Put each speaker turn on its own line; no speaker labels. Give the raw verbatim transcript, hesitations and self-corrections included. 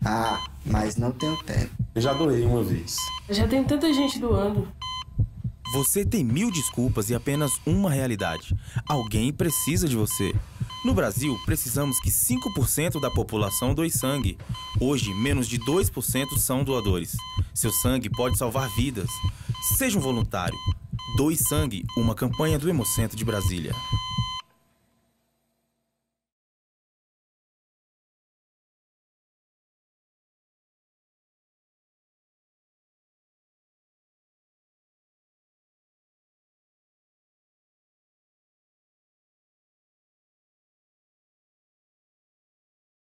Ah, mas não tenho tempo.
Eu já doei uma vez.
Já tem tanta gente doando.
Você tem mil desculpas e apenas uma realidade. Alguém precisa de você. No Brasil, precisamos que cinco por cento da população doe sangue. Hoje, menos de dois por cento são doadores. Seu sangue pode salvar vidas. Seja um voluntário. Doe sangue, uma campanha do Hemocentro de Brasília.